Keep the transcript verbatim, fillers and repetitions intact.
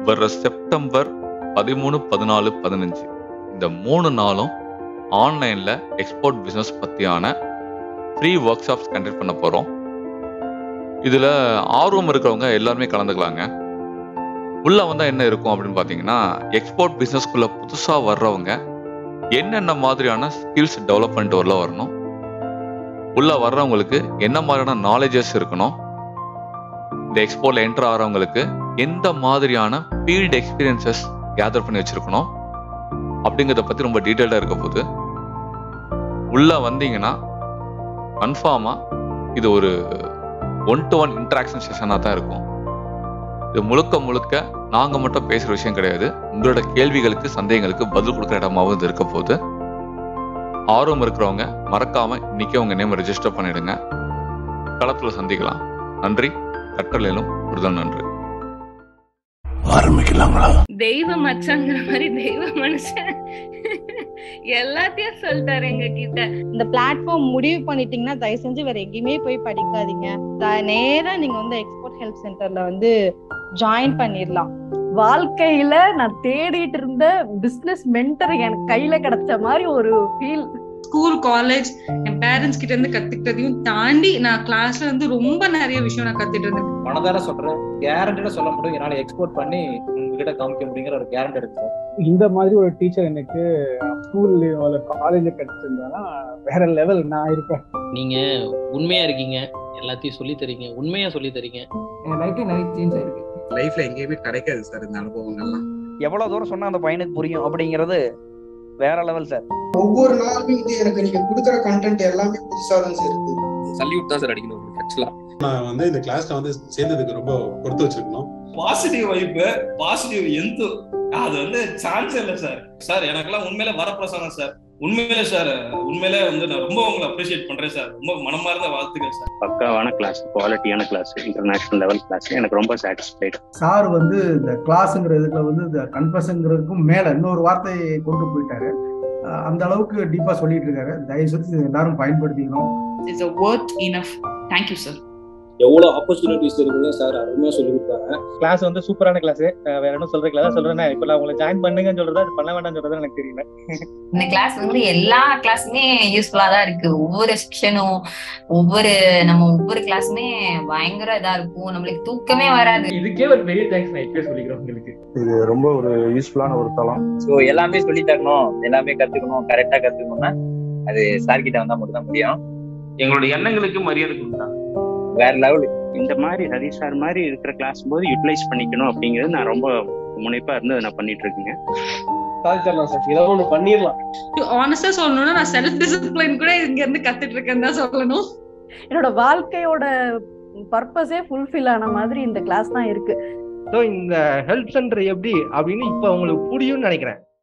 வர்ற செப்டம்பர் பதிமூணு பதினாலு பதினஞ்சு இந்த மூணு நாளும் ஆன்லைனில் எக்ஸ்போர்ட் பிஸ்னஸ் பற்றியான ஃப்ரீ ஒர்க் ஷாப்ஸ் கண்டக்ட் பண்ண போகிறோம். இதில் ஆர்வம் இருக்கிறவங்க எல்லாருமே கலந்துக்கலாங்க. உள்ளே வந்தால் என்ன இருக்கும் அப்படின்னு பார்த்தீங்கன்னா, எக்ஸ்போர்ட் பிஸ்னஸ்குள்ளே புதுசாக வர்றவங்க என்னென்ன மாதிரியான ஸ்கில்ஸ் டெவலப் பண்ணிட்டு உள்ள வரணும், உள்ளே வர்றவங்களுக்கு என்ன மாதிரியான நாலேஜஸ் இருக்கணும், இந்த எக்ஸ்போர்ட்டில் என்டர் ஆகிறவங்களுக்கு எந்த மாதிரியான ஃபீல்டு எக்ஸ்பீரியன்சஸ் கேதர் பண்ணி வச்சுருக்கணும் அப்படிங்கிறத பற்றி ரொம்ப டீட்டெயில்டாக இருக்க போது. உள்ளே வந்தீங்கன்னா கன்ஃபார்மாக இது ஒரு ஒன் டு ஒன் இன்ட்ராக்ஷன் செஷனாக தான் இருக்கும். இது முழுக்க முழுக்க நாங்கள் மட்டும் பேசுகிற விஷயம் கிடையாது. உங்களோட கேள்விகளுக்கு சந்தேகங்களுக்கு பதில் கொடுக்குற இடமாவும் இது இருக்க போது. ஆர்வம் இருக்கிறவங்க மறக்காமல் இன்றைக்கே உங்கள் நேம் ரெஜிஸ்டர் பண்ணிடுங்க. களத்தில் சந்திக்கலாம். நன்றி. கற்றலிலும் புரிதல். நன்றி. ஆரம்பிக்கலாங்களா? தெய்வ மச்சாங்கிற மாதிரி தெய்வ மனுஷன் எல்லாத்தையும் சொல்லிட்டாரு எங்க கிட்ட. இந்த பிளாட்ஃபார்ம் முடிவு பண்ணிட்டீங்கன்னா தயவு செஞ்சு வேற எங்கேயுமே போய் படிக்காதீங்க. நேரா நீங்க வந்து எக்ஸ்போர்ட் ஹெல்ப் சென்டர்ல வந்து ஜாயின் பண்ணிடலாம். வாழ்க்கையில நான் தேடிட்டு இருந்த பிசினஸ் மென்டர் எனக்கு கையில கிடைச்ச மாதிரி ஒரு ஃபீல். ஸ்கூல், காலேஜ், என் பேரண்ட்ஸ் கிட்ட இருந்து கத்துக்கிட்டதையும் தாண்டி நான் கிளாஸ்ல வந்து ரொம்ப நிறைய விஷயம் நான் கத்துட்டு இருந்தேன். மனதார சொல்றேன், கேரண்டியா சொல்ல முடியும், என்னால எக்ஸ்போர்ட் பண்ணி உங்ககிட்ட காமிக்க முடியுங்கிற ஒரு கேரண்டி இருக்கும். இந்த மாதிரி ஒரு டீச்சர் எனக்கு ஸ்கூல்லயோ இல்ல காலேஜ்ல கிடைச்சிருந்தானா வேற லெவல் நான் இருப்பேன். நீங்க உண்மையா இருக்கீங்க, எல்லாத்தையும் சொல்லி தரீங்க, உண்மையா சொல்லி தரீங்க. என் லைஃப்ல நிறைய சேஞ்ச் ஆயிருக்கு. லைஃப்ல எங்கேயுமே கிடைக்காது சார் இந்த அனுபவங்கள்லாம். எவ்வளவு தூரம் சொன்னா அந்த பையனுக்கு புரியும் அப்படிங்கிறது வேற லெவல் சார். ஒவ்வொரு நாளுமே இது எனக்கு நீங்க கொடுக்குற கண்டென்ட் எல்லாமே புதுசா தான் சார் இருக்கு. சல்யூட் தான் சார் அடிக்கணும் உங்களுக்கு. ஆக்சுவலா நான் வந்து இந்த கிளாஸ்ல வந்து சேர்ந்ததுக்கு ரொம்ப கொடுத்து வச்சிருக்கணும். பாசிட்டிவ் வைப், பாசிட்டிவ் எந்து அது வந்து சான்ஸ் இல்லை சார். சார் எனக்கெல்லாம் உண்மையில வரப்பிரசாதம் சார். உண்மையில சார், உண்மையிலே வந்து நான் ரொம்ப உங்களை அப்ரிஷியேட் பண்றேன் சார். ரொம்ப மனமார்ந்த வாழ்த்துக்கள் சார். பக்காவான கிளாஸ், குவாலிட்டியான கிளாஸ், இன்டர்நேஷனல் லெவல் கிளாஸ். எனக்கு ரொம்ப சாட்டிஸ்ஃபைடு. சார் வந்து இந்த கிளாஸ்ங்கிறதுல வந்து இந்த கன்ஃபஷன்ங்கிறதுக்கும் மேல இன்னொரு வார்த்தையை கொண்டு போயிட்டாரு. அந்த அளவுக்கு டீப்பா சொல்லிட்டு இருக்காரு. தயவு செஞ்சு எல்லாரும் பயன்படுத்திக்கணும். It's a worth enough. Thank you sir. எவ்வளவு ஆப்பர்ச்சுனிட்டிஸ் இருக்குங்க சார், அருமையா சொல்லி கொடுத்தாங்க. கிளாஸ் வந்து சூப்பரான கிளாஸ். வேற என்ன சொல்ற கிளாஸ் சொல்றேன்னா, இப்ப நான் உங்களை ஜாயின் பண்ணுங்கன்னு சொல்றதா அது பண்ண வேண்டாம்னு சொல்றதா எனக்கு தெரியல. இந்த கிளாஸ் வந்து எல்லா கிளாஸுமே யூஸ்ஃபுல்லா தான் இருக்கு. ஒவ்வொரு செக்ஷனும் ஒவ்வொரு நம்ம ஒவ்வொரு கிளாஸுமே பயங்கர இதா இருக்கும். நம்மளுக்கு தூக்கமே வராது. இதுக்கே ஒரு பெரிய தேங்க்ஸ் நான் இப்பவே சொல்லிக்கிறேன் உங்களுக்கு. இது ரொம்ப ஒரு யூஸ்ஃபுல்லான ஒரு தளம். ஸோ எல்லாமே சொல்லி தரணும், எல்லாமே கத்துக்கணும், கரெக்டா கத்துக்கணும்னா அது சார் கிட்ட வந்தா மட்டும் தான் முடியும். எங்களுடைய எண்ணங்களுக்கு மரியாதை கொடுத்தாங்க. வேற லெவல். இந்த மாதிரி ஹரிஷ் சார் மாதிரி இருக்கிற கிளாஸ் போது யூட்டிலைஸ் பண்ணிக்கணும் அப்படிங்கிறது நான் ரொம்ப முனைப்பா இருந்து நான் பண்ணிட்டு இருக்கேங்க. சாதிச்சிடலாம் சார், ஏதாவது ஒண்ணு பண்ணிடலாம். ஆனஸ்டா சொல்லணும்னா நான் செல்ஃப் டிசிப்ளின் கூட இங்க இருந்து கத்துட்டு இருக்கேன்னு தான் சொல்லணும். என்னோட வாழ்க்கையோட பர்பஸே ஃபுல்ஃபில் ஆன மாதிரி இந்த கிளாஸ் தான் இருக்கு. ஸோ இந்த ஹெல்ப் சென்டர் எப்படி அப்படின்னு இப்ப உங்களுக்கு புரியும்னு நினைக்கிறேன்.